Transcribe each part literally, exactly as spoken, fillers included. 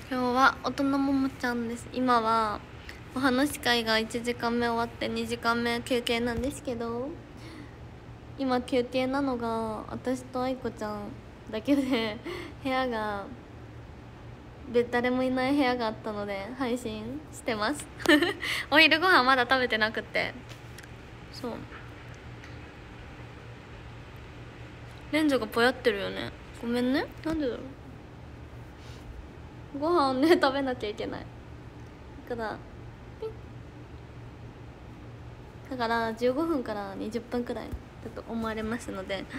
今日は大人ももちゃんです。今はお話し会がいちじかんめ終わってにじかんめ休憩なんですけど、今休憩なのが私と愛子ちゃんだけで部屋が誰もいない部屋があったので配信してますお昼ご飯まだ食べてなくて、そうレンズがぽやってるよね。ごめんね。なんでだろう。ご飯をね食べなきゃいけないだからだからじゅうごふんからにじゅっぷんくらいだと思われますので、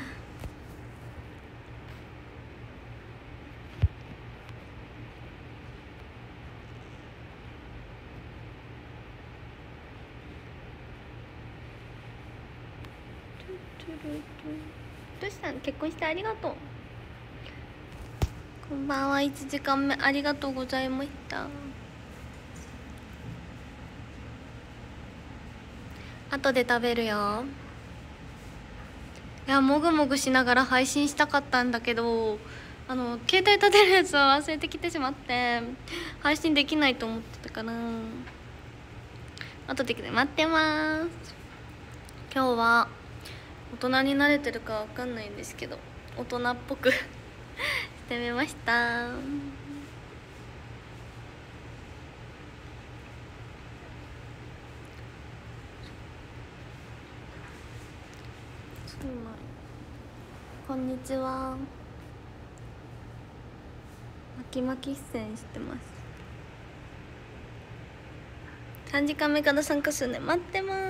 どうしたん？結婚してありがとう。こんばんは。いちじかんめありがとうございました。後で食べるよ。いや、もぐもぐしながら配信したかったんだけど、あの携帯立てるやつを忘れてきてしまって配信できないと思ってたから後で来て待ってます。今日は大人に慣れてるかわかんないんですけど大人っぽくしてみました。そうなん。こんにちは。巻き巻き出演してます。さんじかんめから参加するね。待ってます。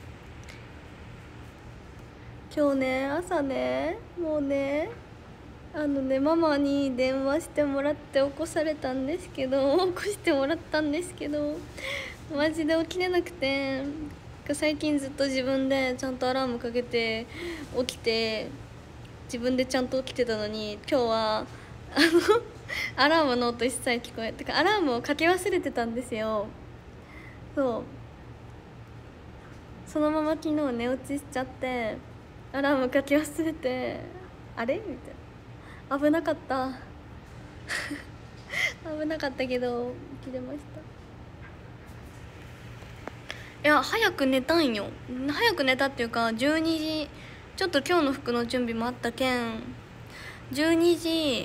今日ね朝ねもうねあのねママに電話してもらって起こされたんですけど起こしてもらったんですけどマジで起きれなくて、最近ずっと自分でちゃんとアラームかけて起きて自分でちゃんと起きてたのに、今日はあのアラームの音一切聞こえてかアラームをかけ忘れてたんですよ。そうそのまま昨日寝落ちしちゃってアラームかけ忘れてあれみたいな、危なかった危なかったけど起きれました。いや早く寝たんよ。早く寝たっていうかじゅうにじちょっと今日の服の準備もあったけんじゅうにじ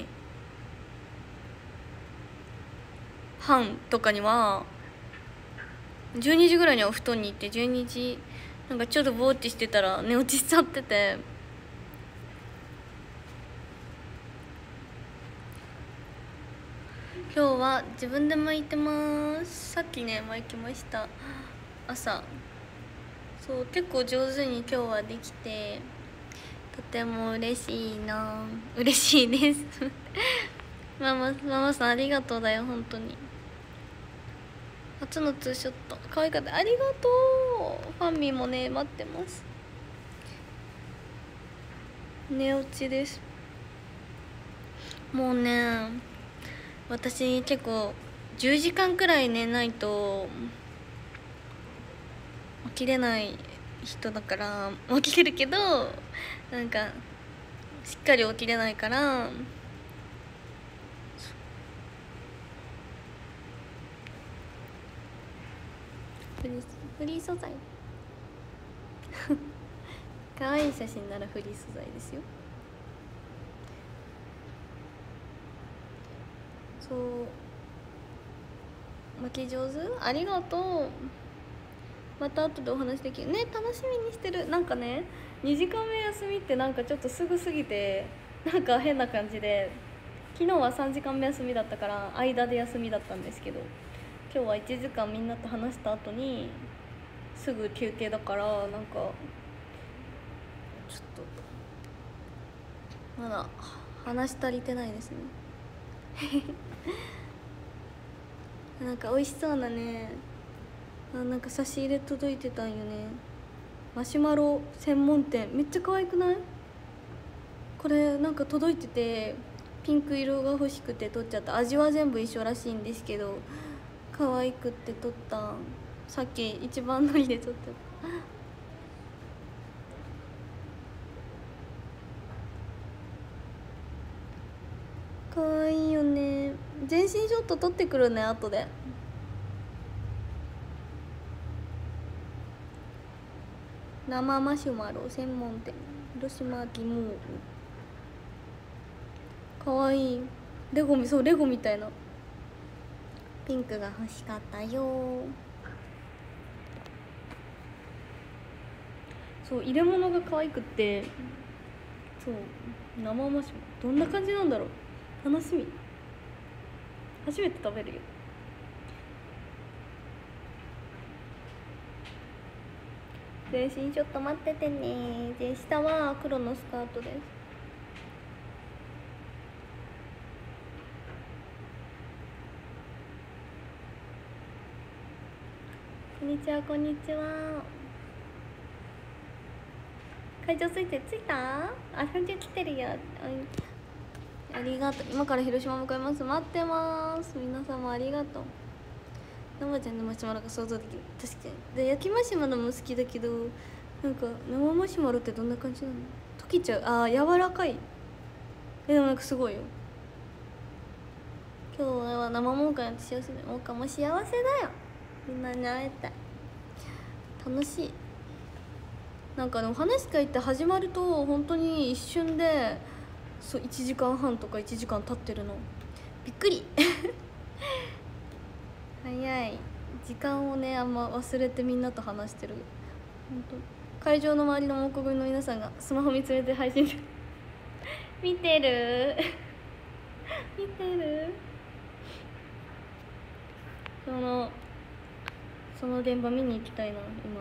はんとかにはじゅうにじぐらいにはお布団に行ってじゅうにじなんかちょっとぼーってしてたら寝落ちしちゃってて、今日は自分で巻いてます。さっきね巻きました朝。そう結構上手に今日はできてとても嬉しいな。嬉しいですママママさんありがとうだよ本当に。初のツーショット可愛かった。ありがとう。ファンミもね待ってます。寝落ちです。もうね私結構じゅうじかんくらい寝ないと起きれない人だから、起きれるけどなんかしっかり起きれないからフリーフリー素材可愛い写真ならフリー素材ですよ。そう巻き上手ありがとう。また後でお話できるね。楽しみにしてる。なんかねにじかんめ休みってなんかちょっとすぐすぎてなんか変な感じで、昨日はさんじかんめ休みだったから間で休みだったんですけど、今日はいちじかんみんなと話した後にすぐ休憩だからなんかちょっとまだ話足りてないですねなんか美味しそうなねあ、なんか差し入れ届いてたんよね。マシュマロ専門店めっちゃ可愛くない？これなんか届いててピンク色が欲しくて取っちゃった。味は全部一緒らしいんですけど可愛くって取った。さっき一番乗りで取ってた。可愛いよね。 全身ショット撮ってくるね後で。生マシュマロ専門店広島ギモール。かわいいレゴみそうレゴみたいな。ピンクが欲しかったよ。そう入れ物が可愛くって、そう生マシュマロどんな感じなんだろう、楽しみ。初めて食べるよ。全身ちょっと待っててね。で下は黒のスカートです。こんにちはこんにちは。会場ついて着いた？あ、会場来てるよ。ありがとう。今から広島向かいます。待ってます。皆様ありがとう。生ちゃんのマシュマロが想像できる。確かに。で焼きマシュマロも好きだけど、なんか生マシュマロってどんな感じなの？溶けちゃう。あー柔らかい。えでもなんかすごいよ。今日は生もんかやって幸せだよ。もんかも幸せだよ。みんなに会えたい。楽しい。なんかでも話し会って始まると本当に一瞬でそういちじかんはんとかいちじかん経ってるのびっくり早い。時間をねあんま忘れてみんなと話してる。本当会場の周りの蒙古組の皆さんがスマホ見つめて配信見てる見てる。そのその現場見に行きたいな。今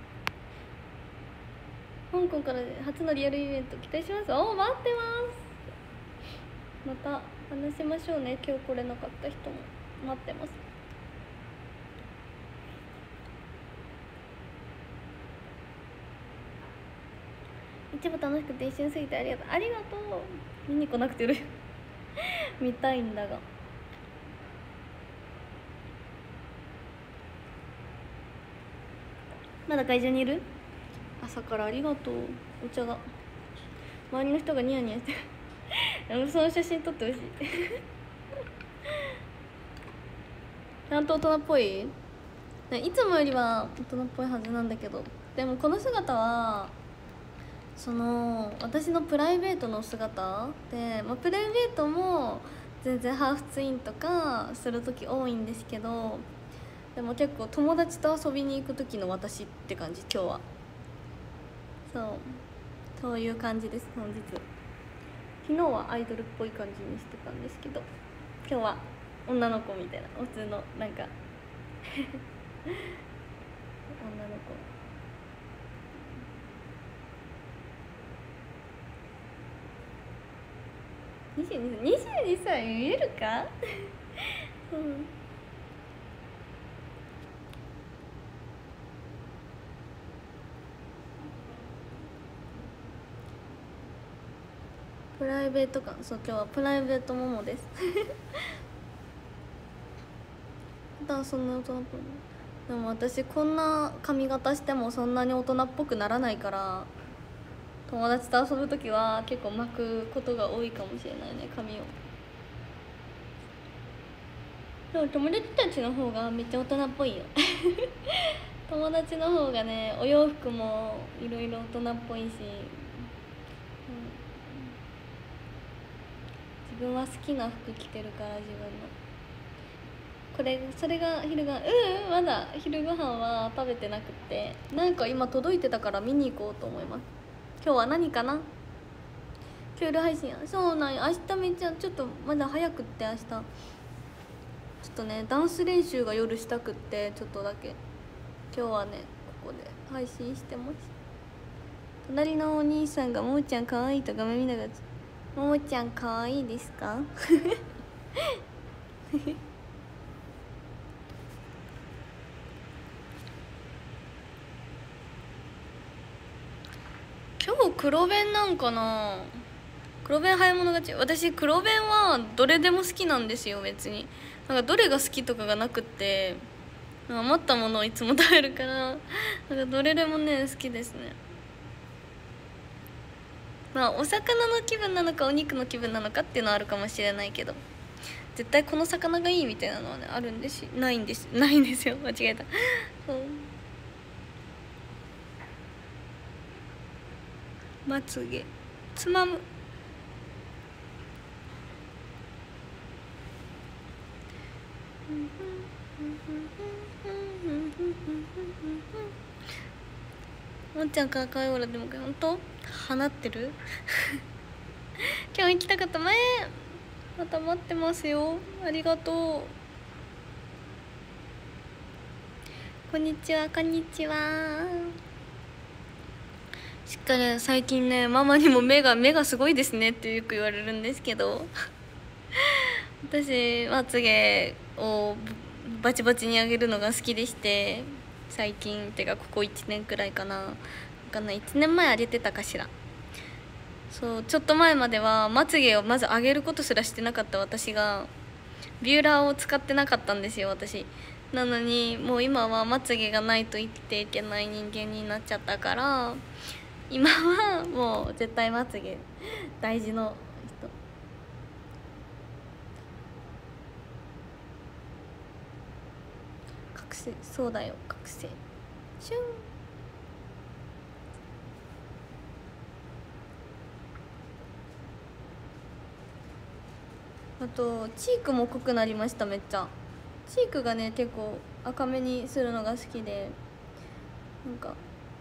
香港から初のリアルイベント期待します。おお待ってます。また話しましょうね。今日来れなかった人も待ってます。一部楽しくて一瞬過ぎてありがとう。ありがとう。見に来なくてよろしい見たいんだが。まだ会場にいる？朝からありがとう。お茶が周りの人がニヤニヤしてるその写真撮ってほしいちゃんと大人っぽい。いつもよりは大人っぽいはずなんだけど、でもこの姿はその私のプライベートの姿で、まあ、プライベートも全然ハーフツインとかする時多いんですけど、でも結構友達と遊びに行く時の私って感じ。今日はそうそういう感じです。本日昨日はアイドルっぽい感じにしてたんですけど、今日は女の子みたいな普通のなんか女の子。にじゅうにさいにじゅうにさい見えるかうんプライベート感。そう今日はプライベートももです普段そんな大人っぽい。でも私こんな髪型してもそんなに大人っぽくならないから、友達と遊ぶ時は結構巻くことが多いかもしれないね、髪を。でも友達たちの方がめっちゃ大人っぽいよ友達の方がねお洋服もいろいろ大人っぽいし、うん、自分は好きな服着てるから。自分のこれそれが昼ごはん。うんまだ昼ごはんは食べてなくて、なんか今届いてたから見に行こうと思います。今日は何かな。今日夜配信や。そうなんや。明日めっちゃちょっとまだ早くって、明日ちょっとねダンス練習が夜したくって、ちょっとだけ今日はねここで配信してます。隣のお兄さんが「ももちゃんかわいい」と画面見ながら「ももちゃんかわいいですか?」今日黒弁なんかな。黒弁早い者勝ち。私黒弁はどれでも好きなんですよ。別になんかどれが好きとかがなくって、余ったものをいつも食べるから、なんかどれでもね好きですね。まあお魚の気分なのかお肉の気分なのかっていうのはあるかもしれないけど、 絶対この魚がいいみたいなのはねあるんですし、ないんですないんですよ間違えた。そうまつげつまむ。もっちゃんからかわいいオーラでも本当放ってる今日行きたかった前また待ってますよ。ありがとう。こんにちはこんにちは。しっかり最近ねママにも目が目がすごいですねってよく言われるんですけど私まつげをバチバチに上げるのが好きでして、最近てかここいちねんくらいかな、わかんないいちねんまえ上げてたかしら。そうちょっと前まではまつげをまず上げることすらしてなかった私がビューラーを使ってなかったんですよ私。なのにもう今はまつげがないと生きていけない人間になっちゃったから、今はもう絶対まつげ大事の人。覚醒そうだよ覚醒シュン。あとチークも濃くなりました。めっちゃチークがね結構赤めにするのが好きで、なんか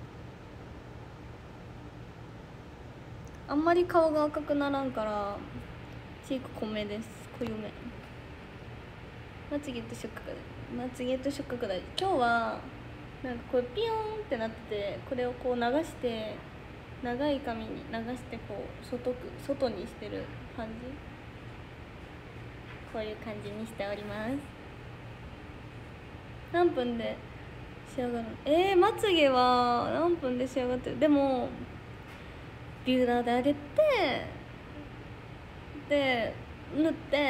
あんまり顔が赤くならんからチーク濃めです。濃ゆめ。まつげと触覚まつげと触覚大事。今日はなんかこれピヨーンってなってて、これをこう流して長い髪に流してこう外く外にしてる感じ、こういう感じにしております。何分で仕上がる？えー、まつげは何分で仕上がってる？でもビューラーで上げてで塗って、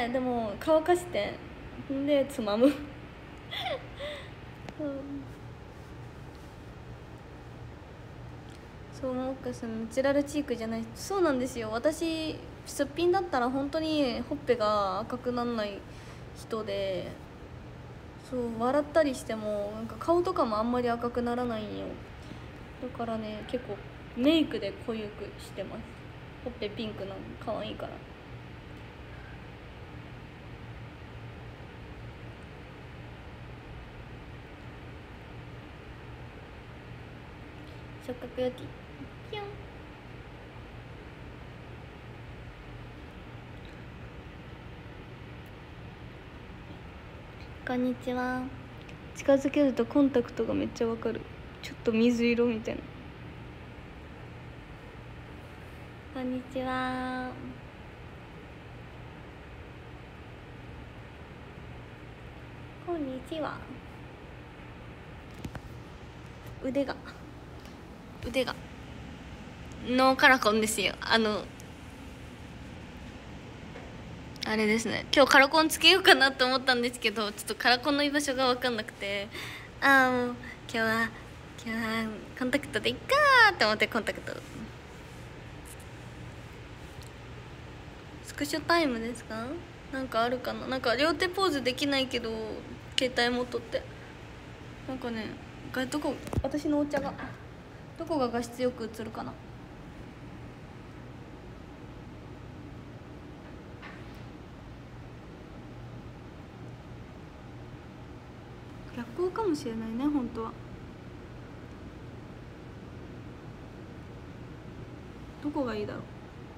でも乾かしてでつまむ、うん、そうモッカさんナチュラルチークじゃない。そうなんですよ。私すっぴんだったら本当にほっぺが赤くなんない人で、そう笑ったりしてもなんか顔とかもあんまり赤くならないんよ。だからね結構メイクで濃ゆくしてます。ほっぺピンクなの可愛いから。触覚焼きピヨン。こんにちは。近づけるとコンタクトがめっちゃわかる。ちょっと水色みたいな。こんにちは。こんにちは。腕が腕がノーカラコンですよ。あのあれですね、今日カラコンつけようかなと思ったんですけど、ちょっとカラコンの居場所が分かんなくて、ああもう今日は今日はコンタクトでいっかーって思ってコンタクト。スクショタイムですか？なんかあるかな。なんか両手ポーズできないけど携帯持っとって、なんかねがどこ私のお茶がどこが画質よく映るかな。逆光かもしれないね本当は。どこがいいだろう。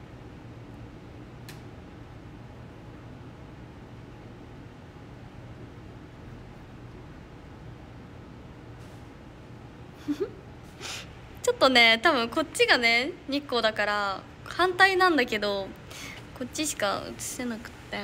ちょっとね多分こっちがね日光だから反対なんだけど、こっちしか映せなくって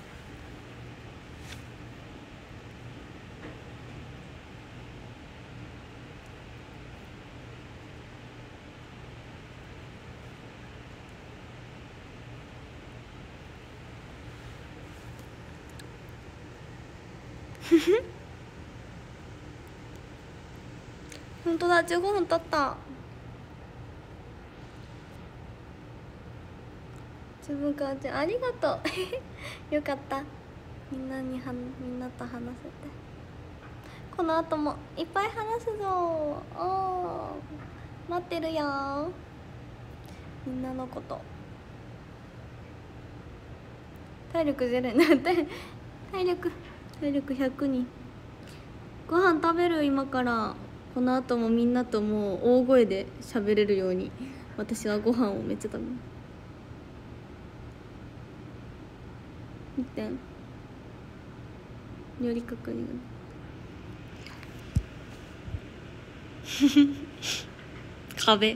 本当だじゅうごふん経った。自分かありがとうよかった。 みんなにはみんなと話せて、この後もいっぱい話すぞ。おー、待ってるよみんなのこと。体力ゼロになって体力体力ひゃくにご飯食べる。今からこの後もみんなともう大声で喋れるように私はご飯をめっちゃ食べる。見て、料理確認壁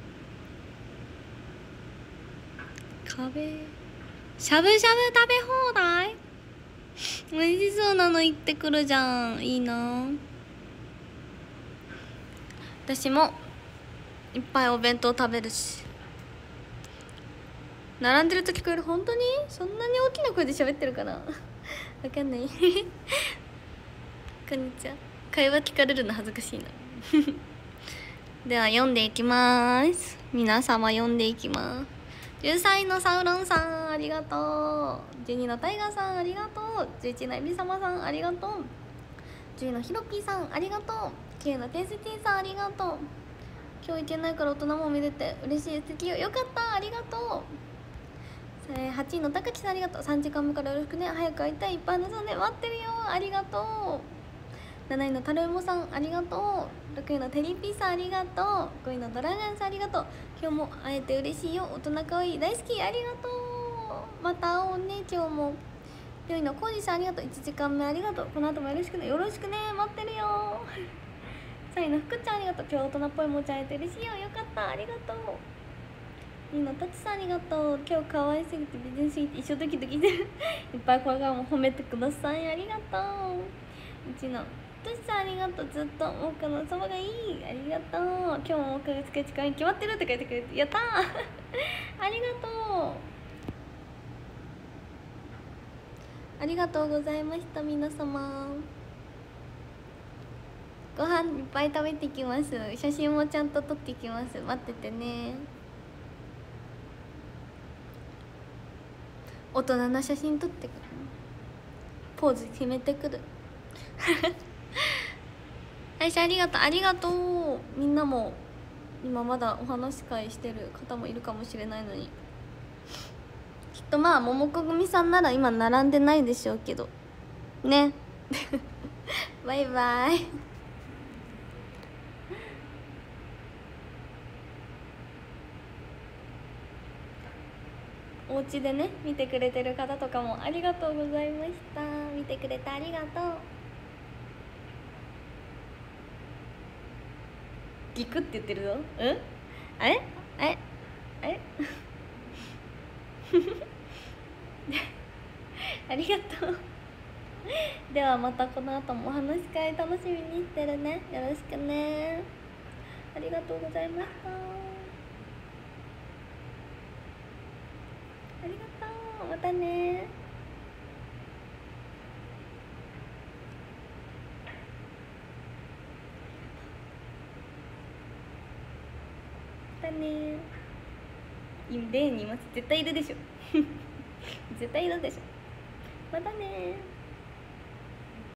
壁しゃぶしゃぶ食べ放題、美味しそうなの行ってくるじゃん。いいな。私もいっぱいお弁当食べるし、並んでると聞こえる。本当にそんなに大きな声で喋ってるかなわかんないこんにちは。会話聞かれるの恥ずかしいなでは読んでいきます。皆様読んでいきます。じゅうさんいのサウロンさんありがとう。じゅうにのタイガーさんありがとう。じゅういちのエビ様さんありがとう。じゅうのヒロピーさんありがとう。きゅうのテイスティーさんありがとう。今日行けないから大人も見れて嬉しい。素敵よ、よかった、ありがとう。はちいの高木さんありがとう。さんじかんめからよろしくね、早く会いたい、いっぱい遊んで待ってるよ、ありがとう。なないのタルエモさんありがとう。ろくいのテリーピーさんありがとう。ごいのドラガンさんありがとう。今日も会えて嬉しいよ、大人かわいい、大好き、ありがとう。また会おうね、今日も。よいのコージさんありがとう。いちじかんめありがとう。この後もよろしくね、よろしくね、待ってるよさんいの福ちゃんありがとう。今日大人っぽいもちゃえて嬉しいよ、よかった、ありがとう。にいのたちさんありがとう。今日可愛すぎて美人すぎて一生ドキドキしてるいっぱいこれからも褒めてください、ありがとう。いちのとしさんありがとう。ずっとモカのそばがいい、ありがとう。今日もモカが使い時間に決まってるって書いてくれてやったーありがとう、ありがとうございました。皆様ご飯いっぱい食べてきます。写真もちゃんと撮ってきます。待っててね。大人な写真撮ってくる。ポーズ決めてくる最初ありがとう、ありがとう。みんなも今まだお話し会してる方もいるかもしれないのに、きっとまあ桃子組さんなら今並んでないでしょうけどねバイバイお家でね見てくれてる方とかもありがとうございました。見てくれてありがとう。ギクって言ってるぞ。うんあれあれあれありがとうではまたこの後もお話し会楽しみにしてるね。よろしくね。ありがとうございました。ありがとう。またね。またね。例にいます。絶対いるでしょ絶対いるでしょ。またね。